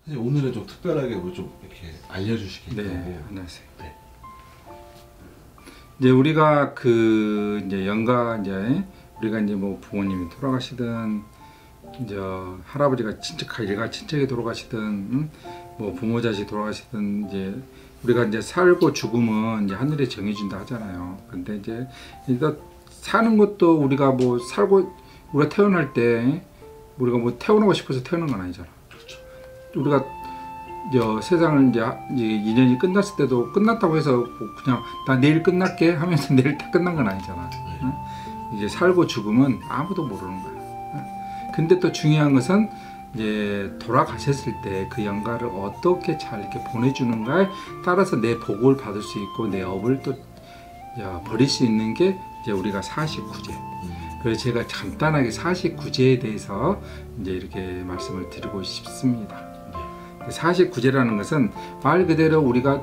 선생님, 오늘은 좀 특별하게 뭐 좀 이렇게 알려주시겠다고. 네, 안녕하세요. 네. 이제 우리가 이제 연가 이제 우리가 이제 뭐 부모님이 돌아가시든 이제 할아버지가 친척이 돌아가시든 뭐 부모 자식 돌아가시든 이제 우리가 이제 살고 죽음은 이제 하늘에 정해준다 하잖아요. 근데 이제 일단 사는 것도 우리가 뭐 살고 우리가 태어날 때 우리가 뭐 태어나고 싶어서 태어난 건 아니잖아. 그렇죠. 우리가 세상을 이제 2년이 끝났을 때도 끝났다고 해서 뭐 그냥 나 내일 끝날게 하면서 내일 다 끝난 건 아니잖아. 응? 이제 살고 죽음은 아무도 모르는 거야. 응? 근데 또 중요한 것은 이제 돌아가셨을 때 그 연가를 어떻게 잘 이렇게 보내주는가에 따라서 내 복을 받을 수 있고 내 업을 또 버릴 수 있는 게 이제 우리가 49제. 그래서 제가 간단하게 49제에 대해서 이제 이렇게 말씀을 드리고 싶습니다. 49제라는 것은 말 그대로 우리가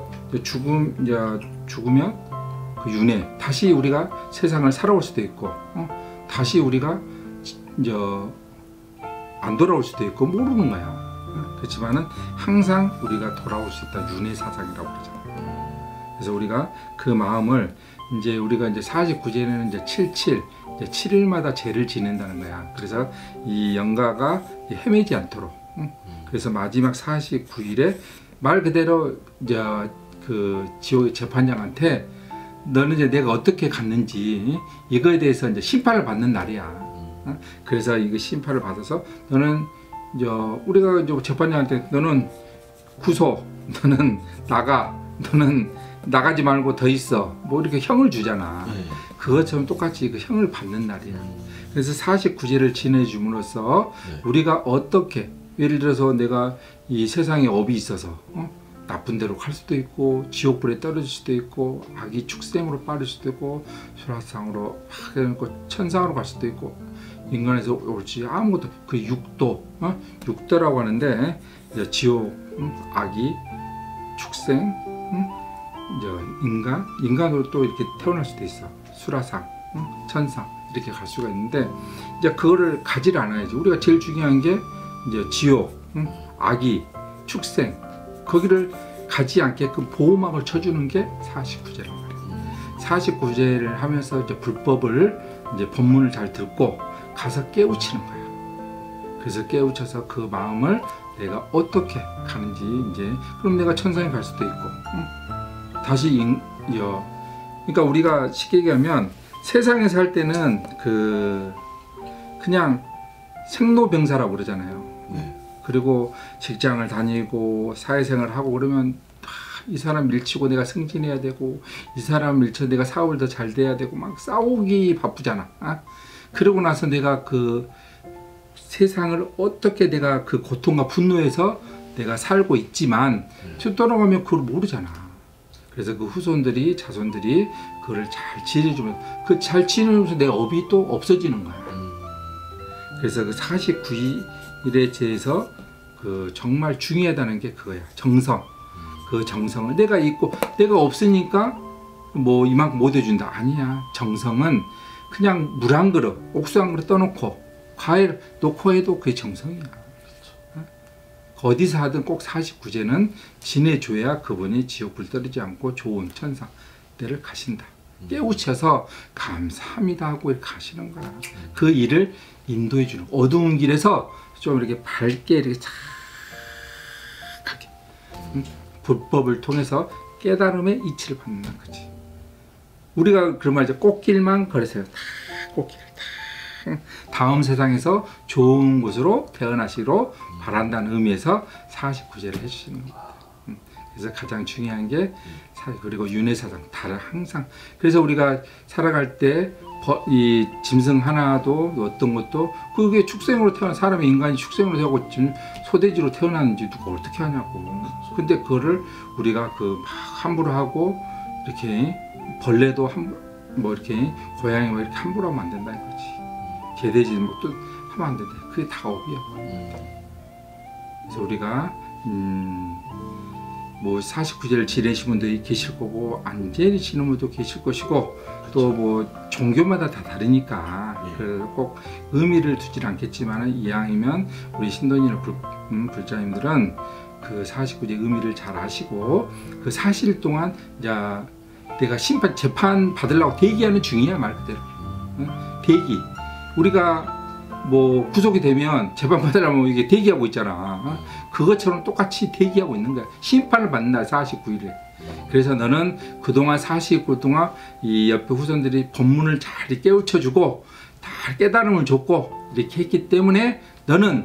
죽으면 그 윤회 다시 우리가 세상을 살아올 수도 있고 다시 우리가 이제 안 돌아올 수도 있고 모르는 거야. 그렇지만은 항상 우리가 돌아올 수 있다. 윤회 사상이라고 그러잖아. 그래서 우리가 그 마음을 이제 우리가 이제 49제는 이제 77 이제 7일마다 제를 지낸다는 거야. 그래서 이 연가가 헤매지 않도록. 그래서 마지막 49일에 말 그대로 이제 그 지옥의 재판장한테 너는 이제 내가 어떻게 갔는지 이거에 대해서 이제 심판을 받는 날이야. 그래서 이거 심판을 받아서 너는 이제 우리가 이제 재판장한테 너는 구소, 너는 너는 나가지 말고 더 있어. 뭐 이렇게 형을 주잖아. 그것처럼 똑같이 그 형을 받는 날이야. 그래서 49제를 지내줌으로써 우리가 어떻게 예를 들어서 내가 이 세상에 업이 있어서 나쁜 데로 갈 수도 있고 지옥불에 떨어질 수도 있고 악이 축생으로 빠질 수도 있고 수라상으로 천상으로 갈 수도 있고 인간에서 올지 아무것도 그 육도라고 하는데 이제 지옥, 악이, 축생, 이제 인간으로 또 이렇게 태어날 수도 있어. 수라상, 천상 이렇게 갈 수가 있는데 이제 그거를 가지를 않아야지. 우리가 제일 중요한 게 이제 지옥, 악이, 축생 거기를 가지 않게끔 보호막을 쳐주는 게 49제란 말이에요. 49제를 하면서 이제 불법을 이제 법문을 잘 듣고 가서 깨우치는 거야. 그래서 깨우쳐서 그 마음을 내가 어떻게 가는지 이제 그럼 내가 천상에 갈 수도 있고 다시 그러니까 우리가 쉽게 얘기하면 세상에 살 때는 그냥 생로병사라고 그러잖아요. 그리고 직장을 다니고 사회생활을 하고 그러면 이 사람 밀치고 내가 승진해야 되고 이 사람 밀쳐 내가 사업을 더 잘 돼야 되고 막 싸우기 바쁘잖아. 그러고 나서 내가 그 세상을 어떻게 내가 그 고통과 분노에서 내가 살고 있지만 돌아가면 그걸 모르잖아. 그래서 그 후손들이 자손들이 그거를 잘 지내주면 그 잘 지내면서 내 업이 또 없어지는 거야. 그래서 그 49일에 대해서 그 정말 중요하다는 게 그거야. 정성. 그 정성을 내가 있고 내가 없으니까 뭐 이만큼 못 해준다. 아니야. 정성은 그냥 물 한 그릇, 옥수 한 그릇 떠놓고 과일 놓고 해도 그게 정성이야. 어디서 하든 꼭 49제는 지내줘야 그분이 지옥불 떨어지지 않고 좋은 천상 때를 가신다. 깨우쳐서 감사합니다 하고 이렇게 가시는 거야. 그 일을 인도해 주는 어두운 길에서 좀 이렇게 밝게 이렇게 착하게 불법을 통해서 깨달음의 이치를 받는다는 거지. 우리가 그런 말이죠. 꽃길만 걸으세요. 다 꽃길을 다 다음 세상에서 좋은 곳으로 태어나시기로 바란다는 의미에서 49제를 해주시는 겁니다. 그래서 가장 중요한 게 그리고 윤회사상 다른 항상 그래서 우리가 살아갈 때 이 짐승 하나도 어떤 것도 그게 축생으로 태어난 사람의 인간이 축생으로 태어나고 지금 소돼지로 태어났는지 누가 어떻게 하냐고. 근데 그거를 우리가 막 함부로 하고 이렇게 벌레도 뭐 이렇게 고양이 뭐 이렇게 함부로 하면 안 된다 이거지. 개돼지 뭐 또 하면 안 된다. 그게 다 업이야. 그래서 우리가 뭐 49제를 지내신 분들이 계실 거고 안 지내시는 분도 계실 것이고 또 뭐 종교마다 다 다르니까 그래서 꼭 의미를 두질 않겠지만 이왕이면 우리 신도님이나 불자님들은 그 49제 의미를 잘 아시고 그 40일 동안 이제 내가 재판 받으려고 대기하는 중이야, 말 그대로. 대기. 우리가 뭐 구속이 되면 재판 받으려면 이게 대기하고 있잖아. 그것처럼 똑같이 대기하고 있는 거야. 심판을 받는 날 49일에. 그래서 너는 그동안 49일 동안 이 옆에 후손들이 법문을 잘 깨우쳐주고 다 깨달음을 줬고 이렇게 했기 때문에 너는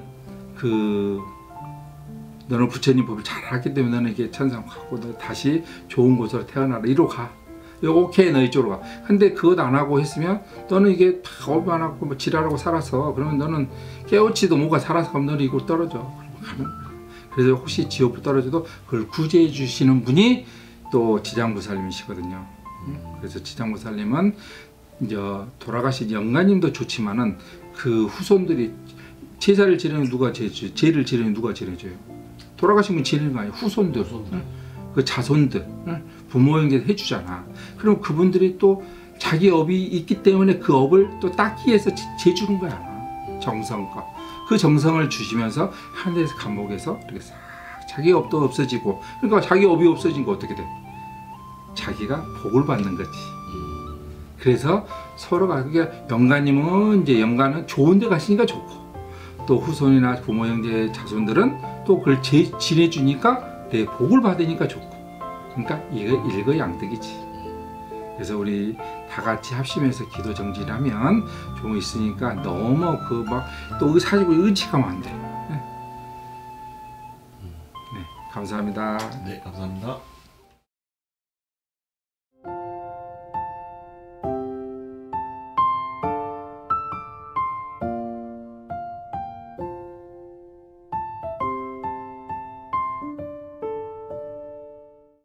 부처님 법을 잘 알기 때문에 너는 이게 천상 갖고 너 다시 좋은 곳으로 태어나라. 이리로 가. 오케이, 너 이쪽으로 가. 근데 그것 안 하고 했으면 너는 이게 다 업 안 하고 뭐 지랄하고 살았어. 그러면 너는 깨우치도 뭐가 살아서 가면 너는 이곳 떨어져. 가는 거야. 그래서 혹시 지옥으로 떨어져도 그걸 구제해 주시는 분이 또 지장보살님이시거든요. 그래서 지장보살님은 이제 돌아가신 영가님도 좋지만은 그 후손들이 제사를 지내는 누가 제를 지내는 누가 지내줘요? 돌아가신 분 지내는 거 아니에요? 후손들. 그 자손들, 부모 형제 해주잖아. 그럼 그분들이 또 자기 업이 있기 때문에 그 업을 또 닦기 위해서 재주는 거야. 정성과 그 정성을 주시면서 하늘에서 감옥에서 이렇게 싹 자기 업도 없어지고, 그러니까 자기 업이 없어진 거 어떻게 돼? 자기가 복을 받는 거지. 그래서 서로가 그게 영가님은 이제 영가는 좋은 데 가시니까 좋고, 또 후손이나 부모 형제 자손들은 또 그걸 지내주니까 내 복을 받으니까 좋고, 그러니까 이거 일거양득이지. 그래서 우리 다 같이 합심해서 기도 정진하면 좀 있으니까 너무 그 막 또 사실 의식하면 안 돼. 네, 감사합니다. 네, 감사합니다.